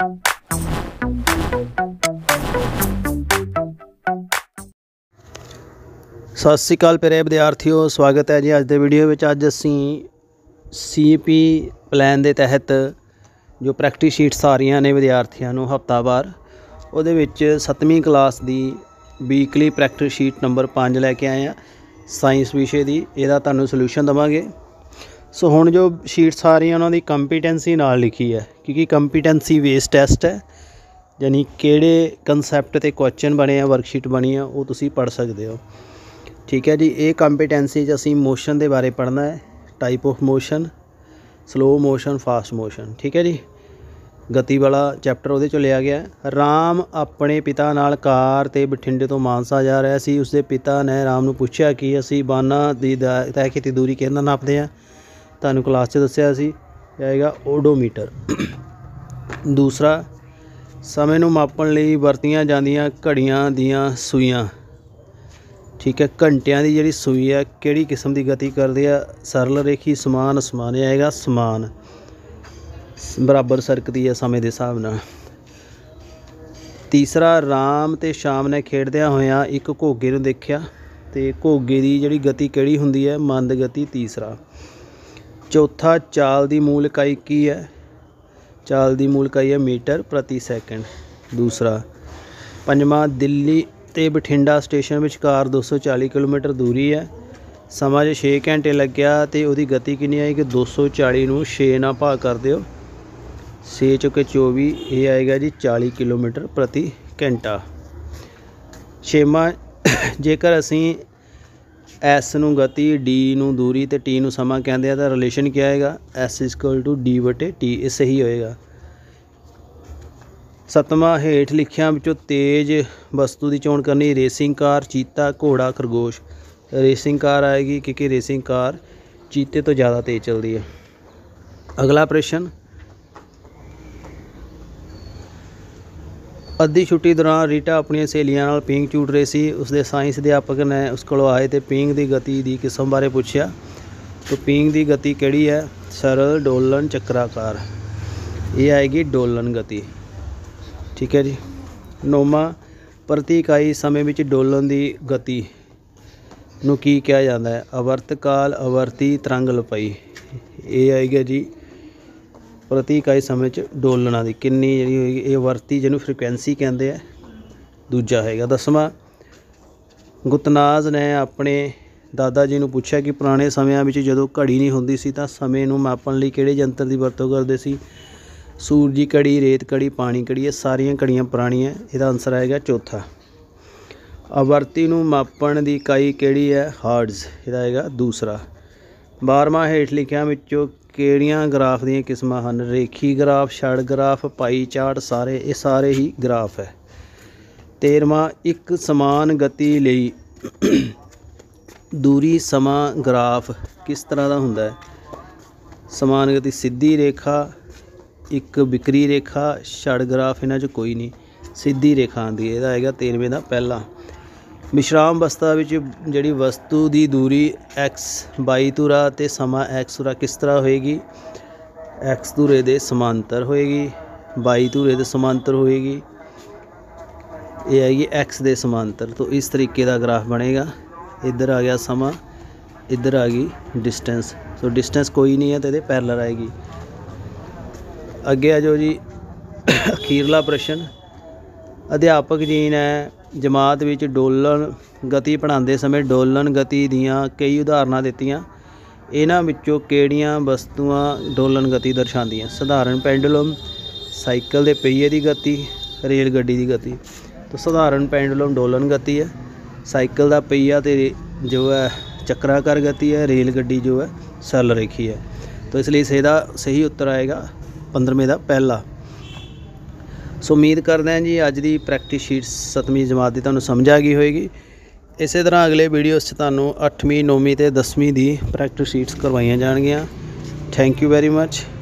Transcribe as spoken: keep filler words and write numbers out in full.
सत श्री अकाल प्यारे विद्यार्थियों, स्वागत है जी अज के वीडियो में। अज असी सी पी प्लैन के तहत जो प्रैक्टिस शीट्स आ रही ने विद्यार्थियों को हफ्तावार, उहदे विच सतवीं क्लास की वीकली प्रैक्टिस शीट नंबर पाँच लैके आए हैं साइंस विषय की। इहदा तुहानूं सल्यूशन देवांगे। सो हुण जो शीट्स आ रही हैं उन्होंने कंपीटेंसी नाल लिखी है, क्योंकि कंपीटेंसी बेस्ड टैसट है, यानी किहड़े कंसैप्ट ते क्वेश्चन बने हैं, वर्कशीट बनी है, वो तुसीं पढ़ सकते हो। ठीक है जी। ये कंपीटेंसी असीं मोशन के बारे पढ़ना है, type of motion, slow motion, fast motion. ठीक है जी। गति वाला चैप्टर उहदे चों लिया गया है। राम अपने पिता नाल कार ते बठिंडे तो मानसा जा रहा सी। उसके पिता ने राम नूं पुछया कि असीं बाना दी तय कीती दूरी किहदे नाल नापदे आ। तुहानूं क्लास च दस्सिया सी जाएगा ओडोमीटर। दूसरा, समय नूं मापण लई वरतियां जांदियां घड़ियां दीयां सूइयां। ठीक है। घंटियां दी जिहड़ी सूई है किहड़ी किस्म की गति करदी है? सरल रेखी, समान, समान आएगा समान, बराबर सरकती है समय के हिसाब नाल। तीसरा, राम ते शाम ने खेडदियां होइयां एक घोगे नूं देखिया ते घोगे दी जिहड़ी गति किहड़ी हुंदी है? मंद गति। तीसरा। चौथा, चाल दी मूल इकाई की है? चाल दी मूल इकाई है मीटर प्रति सैकेंड। दूसरा। पंजवां, दिल्ली ते बठिंडा स्टेशन विचकार दो सौ चाली किलोमीटर दूरी है, समा जे छे घंटे लग्या तो उसकी गति कितनी आई कि दो सौ चाली नूं छे नाल भाग कर दिओ, छे चौके चौबी, ये आएगा जी चाली किलोमीटर प्रति घंटा। छेवां, जेकर असीं एस नूं गति, डी नूं दूरी ते टी नूं समा कहते हैं तो रिलेशन क्या आएगा? एस इक्वल टू डी बटे टी, ये सही होएगा। सतवां, हेठ लिखियां विचों तेज वस्तु की चोण करनी, रेसिंग कार, चीता, घोड़ा, खरगोश। रेसिंग कार आएगी क्योंकि रेसिंग कार चीते तो ज़्यादा तेज चलती है। अगला प्रश्न, अद्धी छुट्टी दौरान रीटा अपनी सहेलियां नाल पींग झूट रही सी। उसके साइंस अध्यापक ने उस कोलों आए तो पींग की गति की किस्म बारे पूछया। तो पींग की गति किहड़ी है? सरल, डोलन, चक्राकार। ये आएगी डोलन गति। ठीक है जी। नौवां, प्रति इकाई समय विच डोलन की गति नूं की कहा जाता है? अवर्तकाल, अवर्ती, तरंग लपाई। ये आएगा जी प्रति इकाई समय च डोलना की किन्नी जी होएगी? ये अवर्ती जिन्हों फ्रीकुएंसी कहते हैं, दूजा हैगा। दसवां, गुतनाज ने अपने दादा जी नूं पुछया कि पुराने समयां विच जदों घड़ी नहीं हुंदी सी तां समय नूं मापण लई किहड़े यंत्र की वरतों करदे सी? सूरजी घड़ी, रेत घड़ी, पानी घड़ी। ये सारियां घड़ियां पुरानियां। इसदा आंसर आएगा चौथा। आवर्ती नूं मापण की इकाई किहड़ी है? हार्ट्ज। इसदा आएगा दूसरा। बारहवां, हेठ लिखियां विचों किहड़ियां ग्राफ दीयां किस्मां हन? रेखी ग्राफ, छड़ ग्राफ, पाई चार्ट। सारे ये सारे ही ग्राफ है। तेरहवां, एक समान गति लई दूरी समा ग्राफ किस तरह का हुंदा है? समान गति सीधी रेखा, एक बिक्री रेखा, छड़ ग्राफ, इन्हां 'च कोई नहीं, सीधी रेखा आती है। यह आएगा तेरहवें का पहला। विश्राम अवस्था विच जिहड़ी वस्तु की दूरी एक्स बाई धुरा ते समा एक्स धुरा किस तरह होएगी? एक्स धुरे दे समांतर होएगी, बाई धुरे दे समांतर होएगी, ये आएगी एक्स दे समांतर। तो इस तरीके का ग्राफ बनेगा। इधर आ गया समा, इधर आ गई डिस्टेंस। तो डिस्टेंस कोई नहीं है तो ये पैरेलल आएगी। अगे आ जाओ जी अखीरला प्रश्न। अध्यापक जी ने जमात विच डोलन गति पढ़ाते समय डोलन गति दीयां कई उदाहरणां दित्तियां। इन्हां विचों किहड़ियां वस्तुआं डोलन गति दर्शादियां? सधारण पेंडुलम, साइकिल के पहिए की गति, रेल गड्डी की गति। तो सधारण पेंडुलम डोलन गति है, साइकिल का पहिया तो जो है चक्राकार गति है, रेल गड्डी जो है सरल रेखी है। तो इसलिए इसका सही उत्तर आएगा पंद्रहवें का पहला। सो उम्मीद करते हैं जी अज की प्रैक्टिस शीट सतवीं जमात की तुहानूं समझ आ गई होएगी। इस तरह अगले वीडियोस च तुहानूं अठवीं, नौवीं ते दसवीं की प्रैक्टिस शीट्स करवाइयां जाणगियां। Thank you very much.